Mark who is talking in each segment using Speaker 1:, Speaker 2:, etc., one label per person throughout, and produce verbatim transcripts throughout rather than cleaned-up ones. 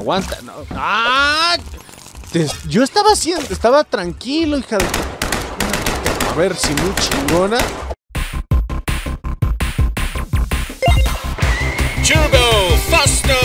Speaker 1: aguanta. No. ¡Ah! Te, yo estaba haciendo, estaba tranquilo, hija de... A ver si muy chingona.
Speaker 2: Turbo Foston.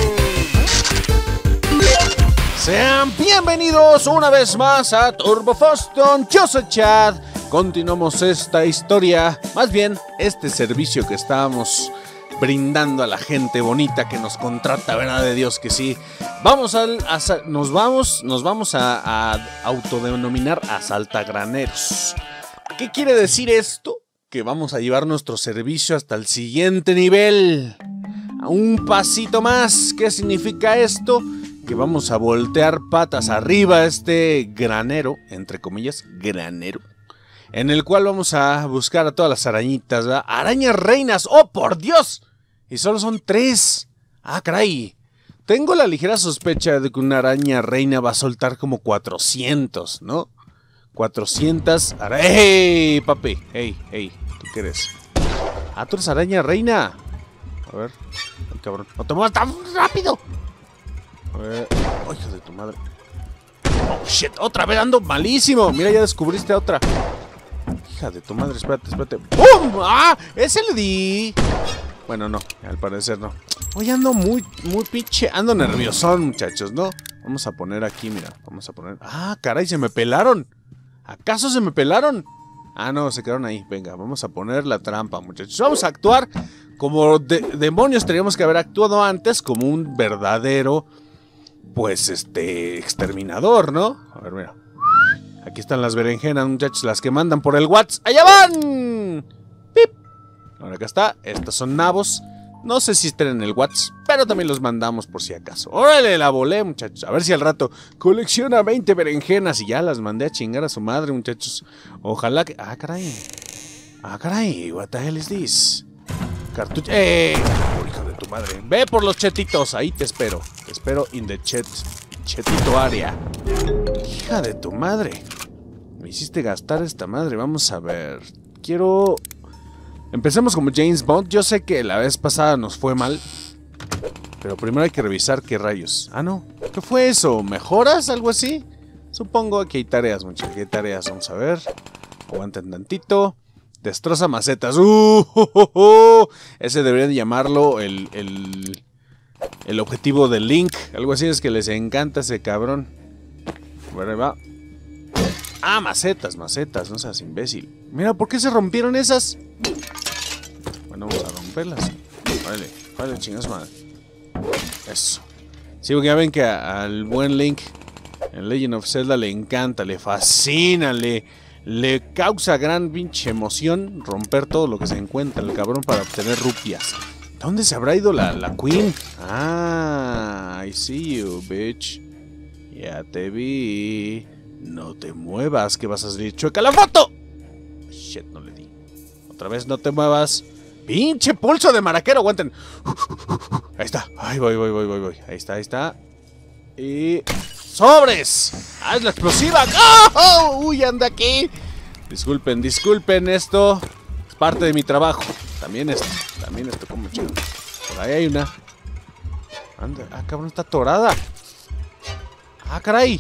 Speaker 1: Sean bienvenidos una vez más a Turbo Foston. Yo soy Chad. Continuamos esta historia, más bien este servicio que estábamos brindando a la gente bonita que nos contrata, verdad de Dios que sí. Vamos al, a, nos vamos, nos vamos a, a autodenominar asaltagraneros. ¿Qué quiere decir esto? Que vamos a llevar nuestro servicio hasta el siguiente nivel. A un pasito más. ¿Qué significa esto? Que vamos a voltear patas arriba este granero, entre comillas, granero, en el cual vamos a buscar a todas las arañitas, ¿verdad? Arañas reinas, ¡oh por Dios! Y solo son tres. Ah, caray. Tengo la ligera sospecha de que una araña reina va a soltar como cuatrocientos, ¿no? cuatrocientas arañas. ¡Hey, papi! ¡Hey, hey! ¿Tú qué eres? Ah, tú eres araña reina. A ver. Ay, cabrón. ¡No te muevas tan rápido! A ver. ¡Oh, hijo de tu madre! ¡Oh, shit! ¡Otra vez ando malísimo! Mira, ya descubriste a otra. Hija de tu madre, espérate, espérate. ¡Bum! ¡Ah! ¡Ese le di! Bueno, no, al parecer no. Hoy ando muy, muy pinche. Ando nerviosón, muchachos, ¿no? Vamos a poner aquí, mira. Vamos a poner. ¡Ah, caray! ¡Se me pelaron! ¿Acaso se me pelaron? Ah, no, se quedaron ahí. Venga, vamos a poner la trampa, muchachos. Vamos a actuar como de demonios. Teníamos que haber actuado antes como un verdadero, pues, este, exterminador, ¿no? A ver, mira. Aquí están las berenjenas, muchachos, las que mandan por el WhatsApp. ¡Allá van! ¡Pip! Ahora acá está. Estos son nabos. No sé si estén en el WhatsApp, pero también los mandamos por si acaso. ¡Órale, la volé, muchachos! A ver si al rato colecciona veinte berenjenas y ya las mandé a chingar a su madre, muchachos. Ojalá que... ¡Ah, caray! ¡Ah, caray! ¿What the hell is this? Cartucho... ¡Eh! Oh, hijo de tu madre. Ve por los chetitos. Ahí te espero. Te espero in the chet... Chetito área. Hija de tu madre. Me hiciste gastar esta madre. Vamos a ver. Quiero... Empecemos como James Bond. Yo sé que la vez pasada nos fue mal, pero primero hay que revisar qué rayos. Ah, no. ¿Qué fue eso? ¿Mejoras? ¿Algo así? Supongo que hay tareas, muchachos. Hay tareas. Vamos a ver. Aguanten tantito. Destroza macetas. ¡Uh! Oh, oh, oh. Ese deberían llamarlo el... el... El objetivo del Link. Algo así, es que les encanta ese cabrón. A ver, ahí va. Ah, macetas, macetas. No seas imbécil. Mira, ¿por qué se rompieron esas? Bueno, vamos a romperlas. Vale, vale, chingas madre. Eso. Sí, porque ya ven que a, al buen Link en Legend of Zelda le encanta, le fascina, le, le causa gran pinche emoción romper todo lo que se encuentra el cabrón para obtener rupias. ¿Dónde se habrá ido la, la Queen? Ah, I see you, bitch. Ya te vi. No te muevas, que vas a salir chueca la foto. Shit, no le di. Otra vez, no te muevas. Pinche pulso de maraquero, aguanten. Ahí está. Ay, voy, voy, voy, voy, voy. Ahí está, ahí está. Y... ¡sobres! ¡Ah, es la explosiva! ¡Oh! ¡Uy, anda aquí! Disculpen, disculpen, esto es parte de mi trabajo. También esto, también esto como chido. Por ahí hay una. Anda, ah, cabrón, está atorada. Ah, caray.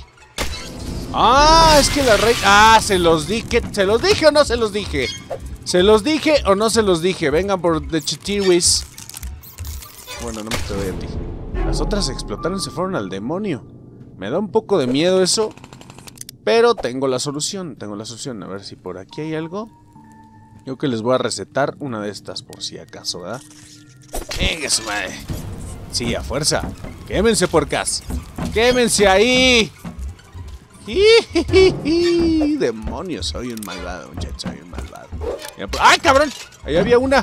Speaker 1: Ah, es que la rey... Ah, se los dije. ¿Se los dije o no se los dije? ¿Se los dije o no se los dije? Vengan por The Chitiwis. Bueno, no me te doy a ti. Las otras explotaron y se fueron al demonio. Me da un poco de miedo eso, pero tengo la solución. Tengo la solución. A ver si por aquí hay algo. Yo que les voy a recetar una de estas por si acaso, ¿verdad? Venga, su madre. Sí, a fuerza. Quémense, porcas. Quémense ahí. Demonios, soy un malvado, muchachos, soy un malvado. ¡Ay, cabrón! Ahí había una.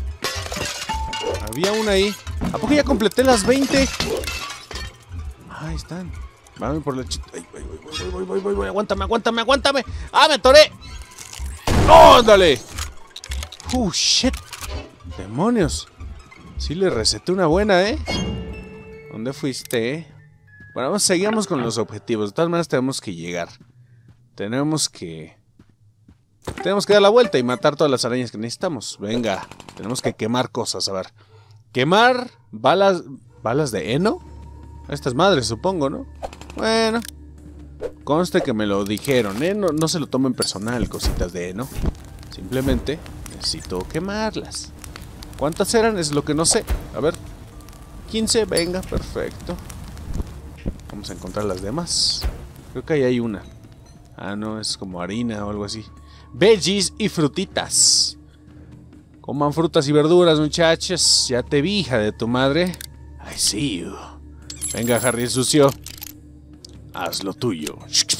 Speaker 1: Había una ahí. ¿A poco ya completé las veinte? Ahí están. Vamos por la ch... Ay, voy, voy, voy, voy, voy, voy, voy. Aguántame, aguántame, aguántame. ¡Ah, me atoré! ¡Oh, ándale! ¡Uh, shit! ¡Demonios! Sí le receté una buena, ¿eh? ¿Dónde fuiste, eh? Bueno, vamos, seguimos con los objetivos. De todas maneras tenemos que llegar. Tenemos que... Tenemos que dar la vuelta y matar todas las arañas que necesitamos. Venga, tenemos que quemar cosas, a ver. Quemar balas... ¿Balas de heno? Estas madres, supongo, ¿no? Bueno. Conste que me lo dijeron, ¿eh? No, no se lo tomen personal, cositas de, ¿no? Simplemente necesito quemarlas. ¿Cuántas eran? Es lo que no sé. A ver. quince, venga, perfecto. Vamos a encontrar las demás. Creo que ahí hay una. Ah, no, es como harina o algo así. Veggies y frutitas. Coman frutas y verduras, muchachos. Ya te vi, hija de tu madre. I see you. Venga, Harry sucio. Haz lo tuyo.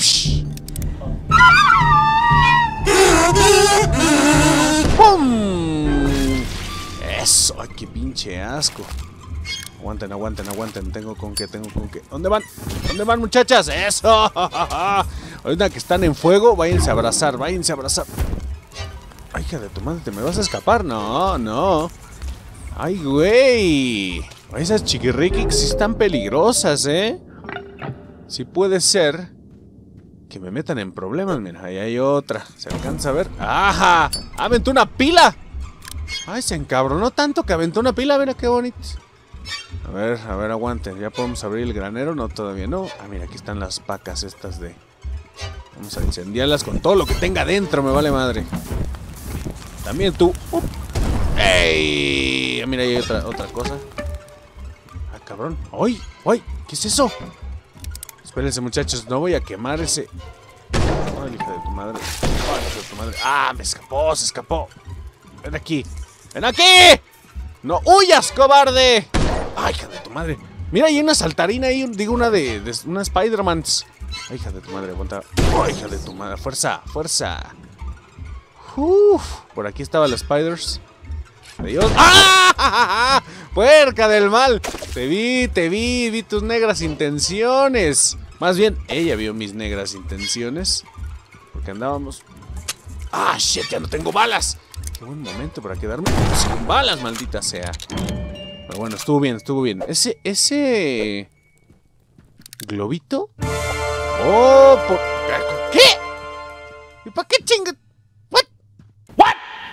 Speaker 1: ¡Pum! Eso, ay, qué pinche asco. Aguanten, aguanten, aguanten. Tengo con qué, tengo con qué. ¿Dónde van? ¿Dónde van, muchachas? ¡Eso! Ahorita que están en fuego, váyanse a abrazar, váyanse a abrazar. Ay, hija de tu madre, ¿te me vas a escapar? No, no. Ay, güey. Esas chiquirriquis sí están peligrosas, ¿eh? Sí puede ser que me metan en problemas. Mira, ahí hay otra. ¿Se alcanza a ver? ¡Ajá! ¡Aventó una pila! Ay, se encabronó tanto que aventó una pila. Mira qué bonito. A ver, a ver, aguanten. ¿Ya podemos abrir el granero? No, todavía no. Ah, mira, aquí están las pacas estas de... Vamos a incendiarlas con todo lo que tenga dentro. Me vale madre. También tú. Uh. ¡Ey! Mira, ahí hay otra, otra cosa. Ah, cabrón. ¡Ay! ¡Ay! ¿Qué es eso? Espérense, muchachos, no voy a quemar ese... Ay, hija de tu madre. Ay, hija de tu madre. Ah, me escapó, se escapó. Ven aquí. ¡Ven aquí! ¡No huyas, cobarde! Ay, hija de tu madre. Mira, hay una saltarina ahí, digo, una de... de una Spider-Man. Ay, hija de tu madre, aguanta. Ay, hija de tu madre, fuerza, fuerza. Uf, por aquí estaba la Spiders. Adiós. ¡Ah! ¡Puerca del mal! Te vi, te vi, vi tus negras intenciones. Más bien, ella vio mis negras intenciones. Porque andábamos... ¡Ah, shit! Ya no tengo balas. Qué buen momento para quedarme sin balas, maldita sea. Pero bueno, estuvo bien, estuvo bien. Ese, ese... ¿globito? ¡Oh! Por... ¿Qué? ¿Y para qué chinga? ¿What? ¿What?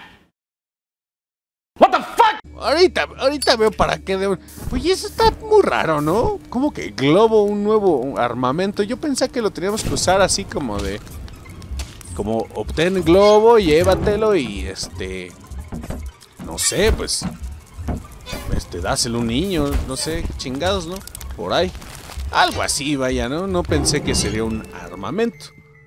Speaker 1: ¿What the fuck? Ahorita, ahorita veo para qué de... Oye, eso está muy raro, ¿no? ¿Cómo que globo, un nuevo armamento? Yo pensé que lo teníamos que usar así como de... Como obtén globo, llévatelo y este... No sé, pues... Este, dáselo a un niño, no sé, chingados, ¿no? Por ahí. Algo así, vaya, ¿no? No pensé que sería un armamento.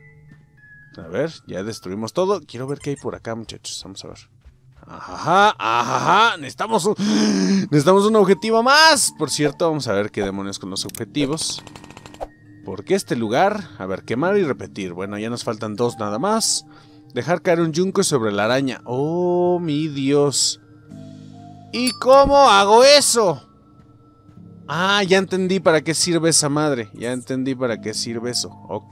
Speaker 1: A ver, ya destruimos todo. Quiero ver qué hay por acá, muchachos. Vamos a ver. Ajá, ajá, necesitamos un... Necesitamos un objetivo más. Por cierto, vamos a ver qué demonios con los objetivos. Porque este lugar... A ver, quemar y repetir. Bueno, ya nos faltan dos nada más. Dejar caer un yunque sobre la araña. Oh, mi Dios. ¿Y cómo hago eso? Ah, ya entendí para qué sirve esa madre. Ya entendí para qué sirve eso. Ok.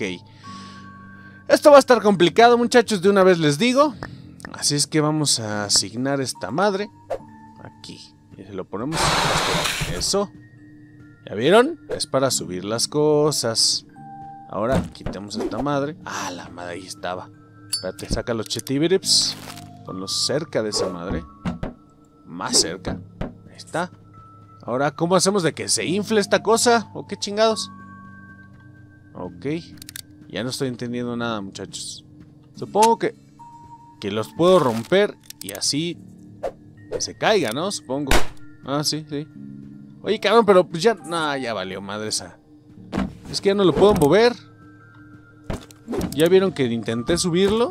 Speaker 1: Esto va a estar complicado, muchachos, de una vez les digo. Así es que vamos a asignar esta madre aquí. Y se lo ponemos. Eso. ¿Ya vieron? Es para subir las cosas. Ahora quitamos esta madre. Ah, la madre ahí estaba. Espérate, saca los chetibirips. Ponlos cerca de esa madre. Más cerca. Ahí está. Ahora, ¿cómo hacemos de que se infle esta cosa? ¿O qué chingados? Ok. Ya no estoy entendiendo nada, muchachos. Supongo que... Que los puedo romper y así... Que se caiga, ¿no? Supongo. Ah, sí, sí. Oye, cabrón, pero pues ya... No, ya valió madre esa. Es que ya no lo puedo mover. ¿Ya vieron que intenté subirlo?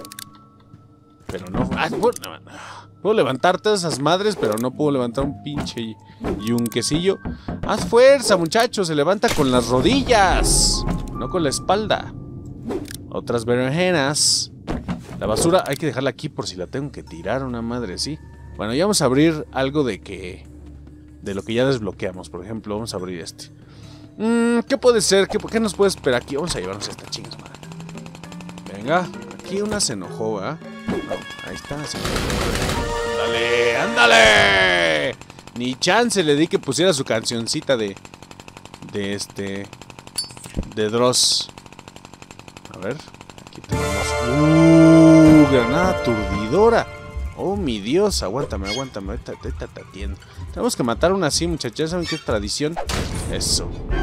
Speaker 1: Pero no... Ah, bueno, no. Puedo levantar todas esas madres, pero no puedo levantar un pinche yunquecillo. ¡Haz fuerza, muchachos! Se levanta con las rodillas, no con la espalda. Otras berenjenas. La basura hay que dejarla aquí por si la tengo que tirar, una madre, sí. Bueno, ya vamos a abrir algo de que... De lo que ya desbloqueamos. Por ejemplo, vamos a abrir este. Mm, ¿Qué puede ser? ¿Qué, ¿Qué nos puede esperar aquí? Vamos a llevarnos esta chingas, madre. Venga, aquí una se enojó, ¿verdad? No, ahí está, se enojó. ¡Ándale! ¡Ándale! Ni chance le di que pusiera su cancioncita de... De este... De Dross. A ver. Aquí tenemos... ¡Uh! Granada aturdidora. ¡Oh, mi Dios! Aguántame, aguántame. Ahorita te atiendo. Tenemos que matar una así, muchachos. ¿Saben qué es tradición? Eso.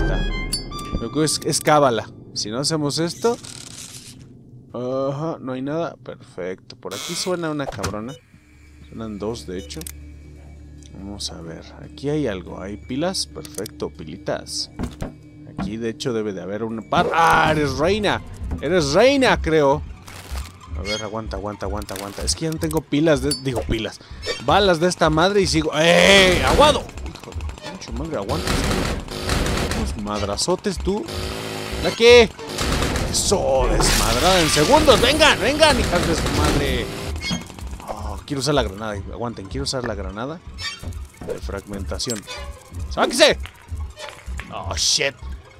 Speaker 1: Lo que es, es cábala. Si no hacemos esto... Ajá, no hay nada. Perfecto. Por aquí suena una cabrona. Suenan dos, de hecho. Vamos a ver. Aquí hay algo. ¿Hay pilas? Perfecto, pilitas. Aquí, de hecho, debe de haber un par... ¡Ah! ¡Eres reina! ¡Eres reina, creo! A ver, aguanta, aguanta, aguanta, aguanta. Es que ya no tengo pilas de... Digo, pilas. Balas de esta madre y sigo... ¡Eh! ¡Aguado! Hijo de pinche madre, aguanta. Unos madrazotes, tú. ¿La qué? Eso, desmadrada en segundos. ¡Vengan, vengan, hijas de su madre! Oh, quiero usar la granada. Aguanten, quiero usar la granada de fragmentación. ¡Sáquese! Oh, shit.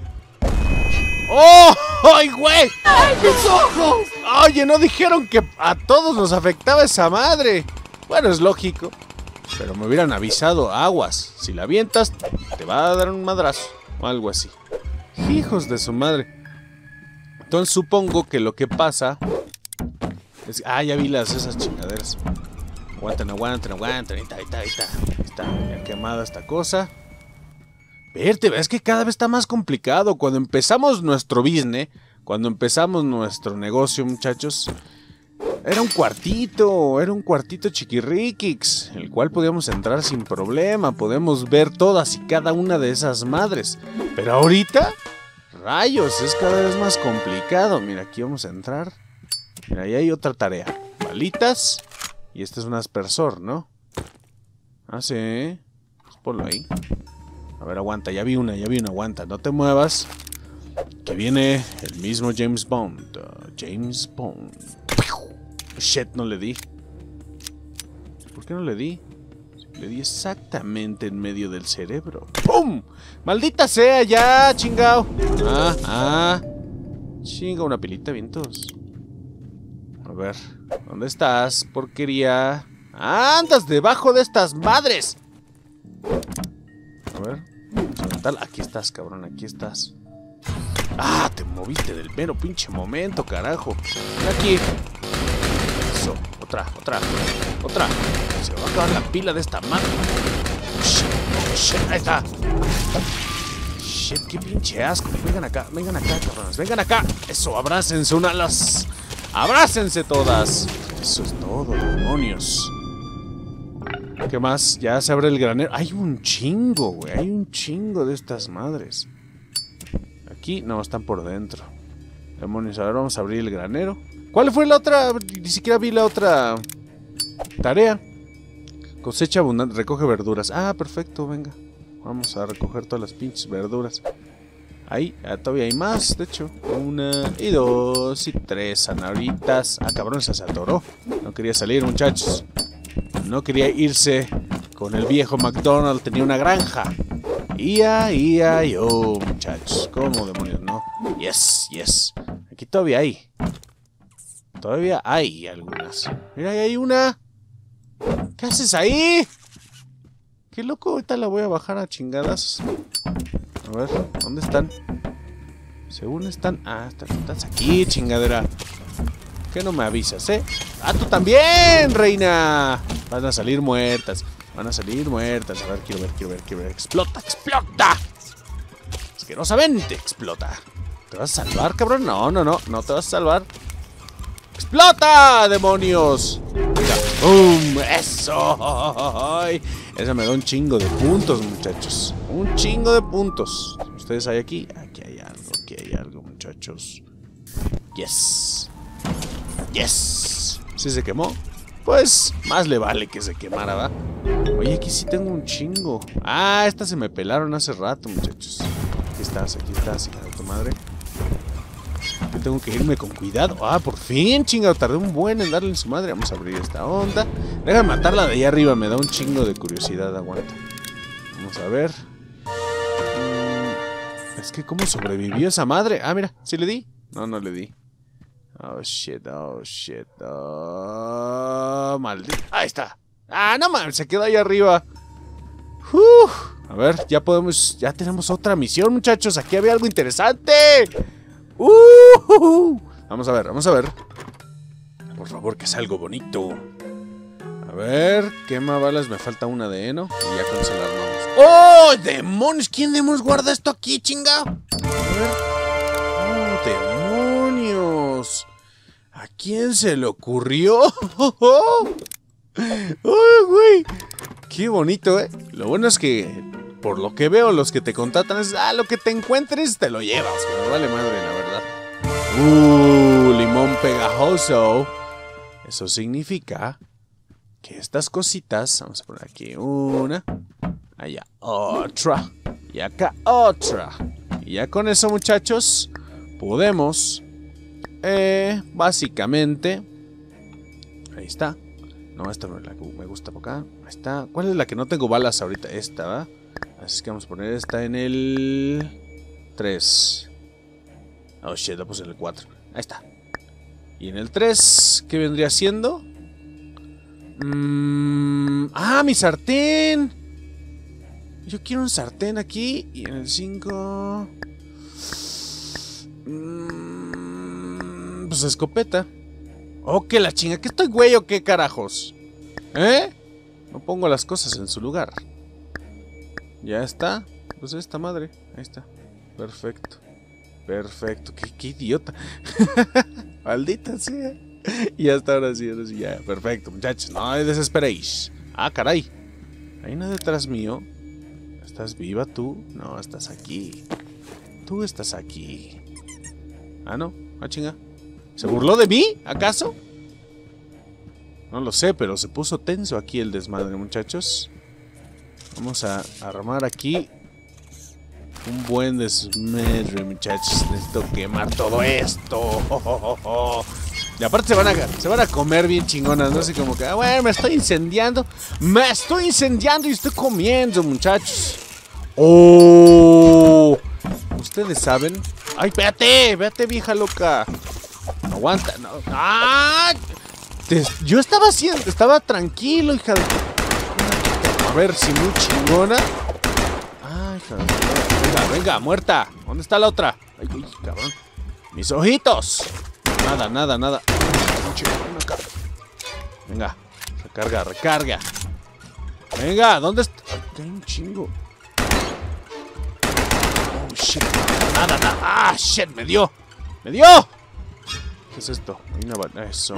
Speaker 1: ¡Oh! ¡Ay, güey! ¡Ay, mis ojos! Oye, no dijeron que a todos nos afectaba esa madre. Bueno, es lógico. Pero me hubieran avisado, aguas. Si la avientas, te va a dar un madrazo. O algo así. Hijos de su madre. Entonces supongo que lo que pasa es... Ah, ya vi las esas chingaderas. Aguanten, aguanten, aguanten. Ahí está, ahí está, ahí está. Ahí está, ya quemada esta cosa. Verte, es que cada vez está más complicado. Cuando empezamos nuestro business, cuando empezamos nuestro negocio, muchachos, era un cuartito, era un cuartito chiquirriquix, el cual podíamos entrar sin problema, podemos ver todas y cada una de esas madres. Pero ahorita, rayos, es cada vez más complicado. Mira, aquí vamos a entrar. Mira, ahí hay otra tarea. Balitas. Y este es un aspersor, ¿no? Ah, sí. Pues ponlo ahí. A ver, aguanta, ya vi una, ya vi una, aguanta, no te muevas. Que viene el mismo James Bond. Uh, James Bond. Shit, no le di. ¿Por qué no le di? Le di exactamente en medio del cerebro. ¡Pum! ¡Maldita sea, ya, chingao! Ah, ah. Chinga, una pilita, vientos. A ver, ¿dónde estás, porquería? ¡Ah, andas debajo de estas madres! A ver, aquí estás, cabrón, aquí estás. Ah, te moviste del mero pinche momento, carajo. Ven aquí. Eso, otra, otra, otra. Se me va a acabar la pila de esta madre. Shit, oh, shit, ahí está. Shit, qué pinche asco. Vengan acá, vengan acá, cabrones, vengan acá. Eso, abrácense una las. Abrácense todas. Eso es todo, demonios. ¿Qué más? Ya se abre el granero. Hay un chingo, güey. Hay un chingo de estas madres. Aquí no, están por dentro. Demonios, ahora vamos a abrir el granero. ¿Cuál fue la otra? Ni siquiera vi la otra tarea. Cosecha abundante, recoge verduras. Ah, perfecto, venga. Vamos a recoger todas las pinches verduras. Ahí, ah, todavía hay más, de hecho. Una y dos y tres zanahoritas. Ah, cabrón, se atoró. No quería salir, muchachos. No quería irse con el viejo McDonald, tenía una granja. Ia, ia, yo, muchachos. ¿Cómo demonios, no? Yes, yes. Aquí todavía hay. Todavía hay algunas. Mira, ahí hay una. ¿Qué haces ahí? Qué loco, ahorita la voy a bajar a chingadas. A ver, ¿dónde están? Según están... Ah, estás aquí, chingadera. ¿Qué no me avisas, eh? ¡Ah, tú también, reina! Van a salir muertas. Van a salir muertas. A ver, quiero ver, quiero ver, quiero ver. ¡Explota, explota! Asquerosamente explota. ¿Te vas a salvar, cabrón? No, no, no. No te vas a salvar. ¡Explota, demonios! Venga. ¡Bum! ¡Eso! ¡Ay! Esa me da un chingo de puntos, muchachos. Un chingo de puntos. ¿Ustedes hay aquí? Aquí hay algo, aquí hay algo, muchachos. Yes. Yes. ¿Sí se quemó? Pues más le vale que se quemara, ¿va? Oye, aquí sí tengo un chingo. Ah, estas se me pelaron hace rato, muchachos. Aquí estás, aquí estás, hija de tu madre. Yo tengo que irme con cuidado. Ah, por fin, chingado. Tardé un buen en darle en su madre. Vamos a abrir esta onda. Déjame matarla de allá arriba. Me da un chingo de curiosidad. Aguanta. Vamos a ver. Mm, es que cómo sobrevivió esa madre. Ah, mira. ¿Sí le di? No, no le di. Oh, shit. Oh, shit. Oh, maldito. Ahí está. Ah, no mames. Se quedó ahí arriba. Uf. A ver, ya podemos... Ya tenemos otra misión, muchachos. Aquí había algo interesante. Uh, vamos a ver, vamos a ver. Por favor, que sea algo bonito. A ver, quema balas, me falta una de heno. Y ya con eso la armamos. ¡Oh, demonios! ¿Quién demonios guarda esto aquí, chingado? A ver. ¡Oh, demonios! ¿A quién se le ocurrió? ¡Oh, güey! ¡Qué bonito, eh! Lo bueno es que, por lo que veo, los que te contratan es... Ah, lo que te encuentres te lo llevas, pero vale madre, la verdad. ¡Uh! Limón pegajoso. Eso significa que estas cositas... Vamos a poner aquí una... Allá otra. Y acá otra. Y ya con eso, muchachos, podemos... Eh, básicamente... Ahí está. No, esta no es la que me gusta por acá. Ahí está. ¿Cuál es la que no tengo balas ahorita? Esta, ¿va? Así que vamos a poner esta en el... tres. Oh, shit, la puse en el cuatro. Ahí está. Y en el tres, ¿qué vendría siendo? Mm, ¡Ah, mi sartén! Yo quiero un sartén aquí. Y en el cinco... Mm, pues escopeta. Oh, que la chinga. ¿Qué estoy güey o qué carajos? ¿Eh? No pongo las cosas en su lugar. Ya está. Pues esta madre. Ahí está. Perfecto. Perfecto. Qué, qué idiota. Maldita sea. Y hasta ahora sí, ahora sí, ya. Perfecto, muchachos. No desesperéis. Ah, caray. Hay una detrás mío. ¿Estás viva tú? No, estás aquí. Tú estás aquí. Ah, no. Ah, chinga. ¿Se burló de mí? ¿Acaso? No lo sé, pero se puso tenso aquí el desmadre, muchachos. Vamos a armar aquí un buen desmadre, muchachos. Necesito quemar todo esto. Oh, oh, oh, oh. Y aparte se van, a, se van a comer bien chingonas, ¿no? Así como que, ah, bueno, me estoy incendiando. Me estoy incendiando y estoy comiendo, muchachos. ¡Oh! Ustedes saben. ¡Ay, véate! ¡Véate, vieja loca! Aguanta, no. ¡Ah! Te, yo estaba haciendo, estaba tranquilo, hija de... A ver si muy chingona. ¡Ay, hija de... Venga, venga, muerta! ¿Dónde está la otra? ¡Ay, uy, cabrón! ¡Mis ojitos! Nada, nada, nada. Venga, recarga, recarga. Venga, ¿dónde está? Ay, hay un chingo. Oh, shit. Nada, nada. Ah, shit, me dio. Me dio. ¿Qué es esto? Hay una batalla. Eso.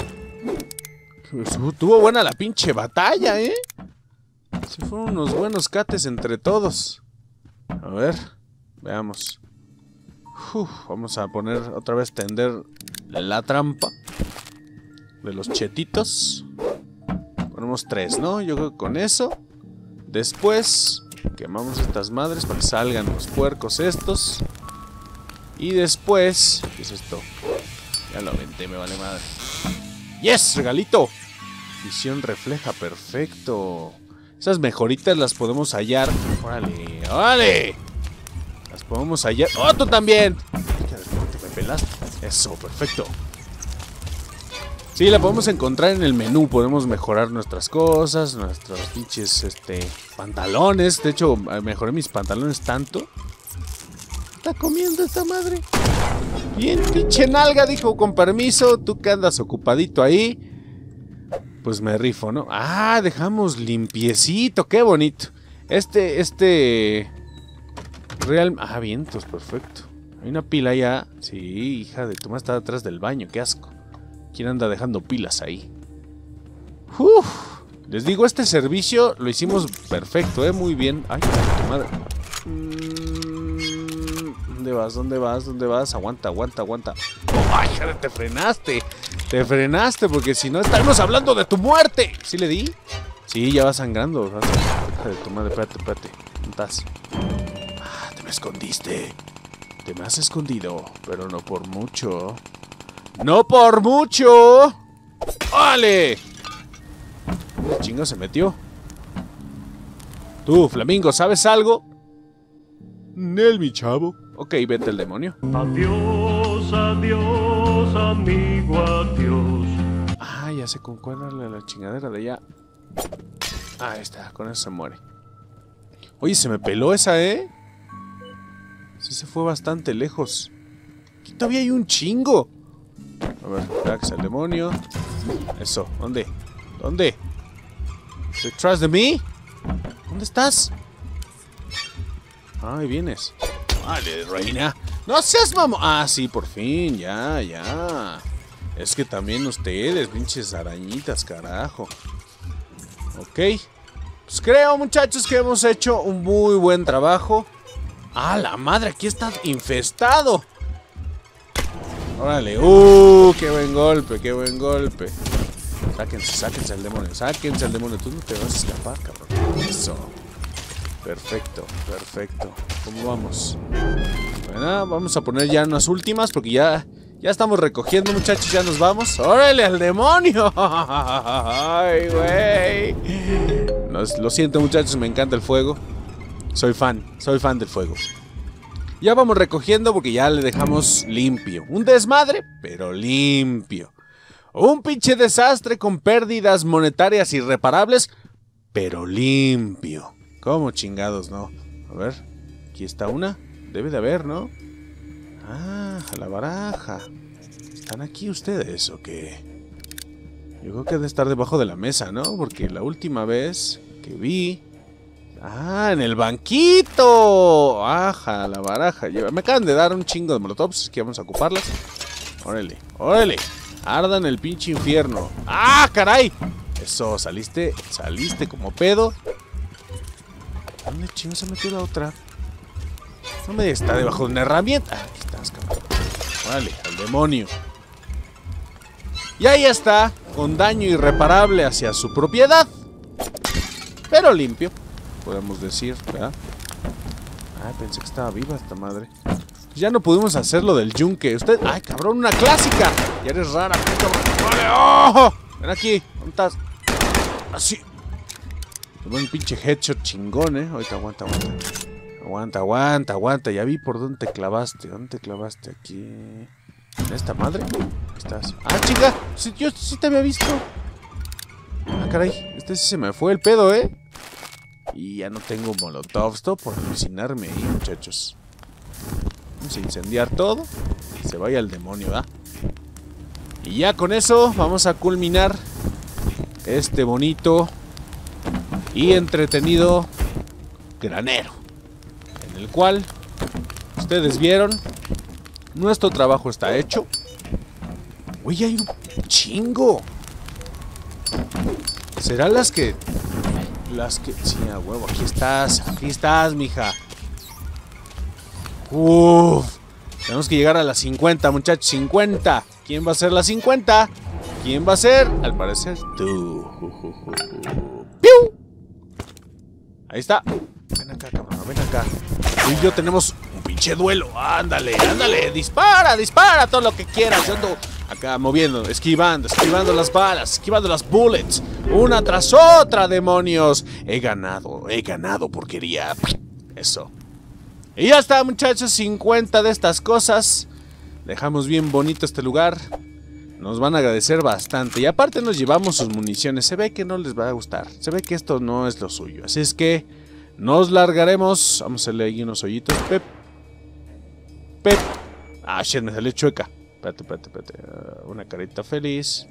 Speaker 1: Tuvo buena la pinche batalla, ¿eh? Se fueron unos buenos cates entre todos. A ver, veamos. Uf, vamos a poner otra vez, tender la trampa de los chetitos. Ponemos tres, ¿no? Yo creo que con eso. Después quemamos estas madres para que salgan los puercos estos. Y después... ¿Qué es esto? Ya lo aventé, me vale madre. ¡Yes! ¡Regalito! Visión refleja, perfecto. Esas mejoritas las podemos hallar. ¡Órale! ¡Órale! Las podemos hallar. ¡Oh, tú también! Te me pelaste. Eso, perfecto. Sí, la podemos encontrar en el menú. Podemos mejorar nuestras cosas, nuestros pinches este, pantalones. De hecho, mejoré mis pantalones tanto. Está comiendo esta madre. Bien, pinche nalga, dijo, con permiso. Tú que andas ocupadito ahí. Pues me rifo, ¿no? Ah, dejamos limpiecito. Qué bonito. Este, este... Real... Ah, vientos, perfecto. Hay una pila allá. Sí, hija de tu madre, está detrás del baño. Qué asco. ¿Quién anda dejando pilas ahí? Uf. Les digo, este servicio lo hicimos perfecto, ¿eh? Muy bien. Ay, tu madre. ¿Dónde vas? ¿Dónde vas? ¿Dónde vas? Aguanta, aguanta, aguanta. Oh, ay, joder, te frenaste. Te frenaste porque si no estaremos hablando de tu muerte. ¿Sí le di? Sí, ya va sangrando. Hija de tu madre, espérate, espérate. ¿Dónde estás? Ah, te me escondiste. Te me has escondido, pero no por mucho. ¡No por mucho! ¡Vale! ¿Dónde chingo se metió? Tú, Flamingo, ¿sabes algo? Nel, mi chavo. Ok, vete el demonio.
Speaker 3: Adiós, adiós, amigo, adiós.
Speaker 1: Ah, ya sé con cuál era la chingadera de allá. Ah, ahí está, con eso se muere. Oye, se me peló esa, ¿eh? Sí se fue bastante lejos. Aquí todavía hay un chingo. A ver, espera que sea el demonio. Eso, ¿dónde? ¿Dónde? ¿Detrás de mí? ¿Dónde estás? Ahí vienes. Vale, reina. No seas mamón. Ah, sí, por fin, ya, ya. Es que también ustedes, pinches arañitas, carajo. Ok. Pues creo, muchachos, que hemos hecho un muy buen trabajo. Ah, la madre, aquí está infestado. Órale, uh, qué buen golpe, qué buen golpe. Sáquense, sáquense al demonio, sáquense al demonio. Tú no te vas a escapar, cabrón. Eso. Perfecto, perfecto. ¿Cómo vamos? Bueno, vamos a poner ya unas últimas porque ya, ya estamos recogiendo, muchachos. Ya nos vamos. ¡Órale, al demonio! ¡Ay, güey! No, lo siento, muchachos, me encanta el fuego. Soy fan, soy fan del fuego. Ya vamos recogiendo porque ya le dejamos limpio. Un desmadre, pero limpio. Un pinche desastre con pérdidas monetarias irreparables, pero limpio. ¿Cómo chingados, no? A ver, aquí está una. Debe de haber, ¿no? Ah, a la baraja. ¿Están aquí ustedes o qué? Yo creo que debe estar debajo de la mesa, ¿no? Porque la última vez que vi... ¡Ah, en el banquito! ¡Aja, la baraja! Me acaban de dar un chingo de molotovs, así que vamos a ocuparlas. ¡Órale, órale! ¡Ardan el pinche infierno! ¡Ah, caray! Eso, saliste, saliste como pedo. ¿Dónde chingo se metió la otra? No me está debajo de una herramienta. Aquí estás, cabrón. Órale, al demonio. Y ahí está, con daño irreparable hacia su propiedad. Pero limpio, podemos decir, ¿verdad? Ah, pensé que estaba viva esta madre. Ya no pudimos hacer lo del yunque. Usted... ¡Ay, cabrón! ¡Una clásica! Ya eres rara, cabrón. ¡Vale! ¡Oh! Ven aquí. ¿Dónde estás? Así. Un pinche headshot chingón, ¿eh? Ahorita aguanta, aguanta. Aguanta, aguanta, aguanta. Ya vi por dónde te clavaste. ¿Dónde te clavaste? Aquí. ¿En esta madre? Aquí estás. ¡Ah, chica! Sí, yo sí te había visto. Ah, caray. Este sí se me fue el pedo, ¿eh? Y ya no tengo molotov. Todo por alucinarme ahí, muchachos. Vamos a incendiar todo. Y se vaya al demonio, ¿verdad? Y ya con eso vamos a culminar este bonito y entretenido granero, en el cual ustedes vieron nuestro trabajo está hecho. Uy, hay un chingo. ¿Serán las que las que sí, a huevo? Aquí estás, aquí estás, mija. Uff, tenemos que llegar a las cincuenta, muchachos. cincuenta. ¿Quién va a ser la cincuenta? ¿Quién va a ser? Al parecer tú. ¡Piu! Ahí está. Ven acá, cabrón, ven acá. Tú y yo tenemos un pinche duelo. Ándale, ándale. Dispara, dispara todo lo que quieras. Yo ando acá moviendo, esquivando, esquivando las balas, esquivando las bullets. Una tras otra, demonios. He ganado, he ganado, porquería. Eso. Y ya está, muchachos, cincuenta de estas cosas. Dejamos bien bonito este lugar. Nos van a agradecer bastante. Y aparte nos llevamos sus municiones. Se ve que no les va a gustar. Se ve que esto no es lo suyo. Así es que nos largaremos. Vamos a hacerle ahí unos hoyitos. Pep. Pep. Ah, shit, me salió chueca. Espérate, espérate, espérate. Uh, una carita feliz.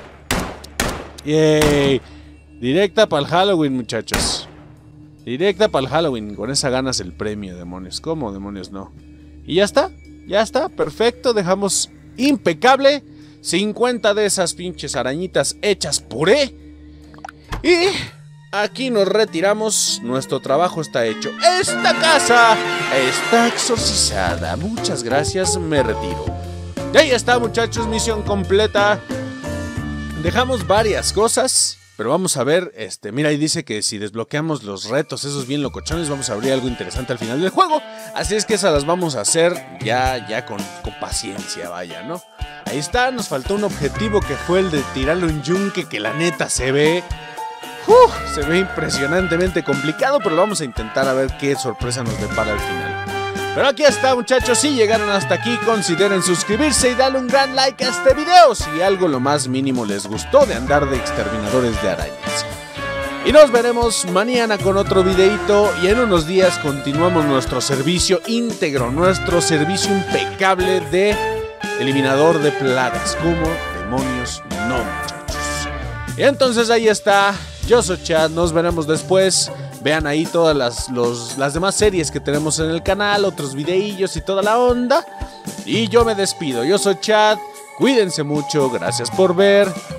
Speaker 1: Yay. Directa para el Halloween, muchachos. Directa para el Halloween. Con esa ganas el premio, demonios. ¿Cómo, demonios? No. Y ya está. Ya está. Perfecto. Dejamos impecable cincuenta de esas pinches arañitas hechas puré. Y aquí nos retiramos. Nuestro trabajo está hecho. Esta casa está exorcizada. Muchas gracias. Me retiro. Y ahí está, muchachos. Misión completa. Dejamos varias cosas. Pero vamos a ver, este, mira, ahí dice que si desbloqueamos los retos, esos bien locochones, vamos a abrir algo interesante al final del juego. Así es que esas las vamos a hacer ya, ya con, con paciencia, vaya, ¿no? Ahí está, nos faltó un objetivo que fue el de tirarle un yunque, que la neta se ve... Uh, se ve impresionantemente complicado, pero lo vamos a intentar a ver qué sorpresa nos depara al final. Pero aquí está, muchachos, si llegaron hasta aquí, consideren suscribirse y darle un gran like a este video si algo lo más mínimo les gustó de andar de exterminadores de arañas. Y nos veremos mañana con otro videito y en unos días continuamos nuestro servicio íntegro, nuestro servicio impecable de eliminador de plagas. Como demonios no, muchachos. Y entonces ahí está, yo soy Chad, nos veremos después. Vean ahí todas las, los, las demás series que tenemos en el canal, otros videillos y toda la onda. Y yo me despido, yo soy Chad, cuídense mucho, gracias por ver.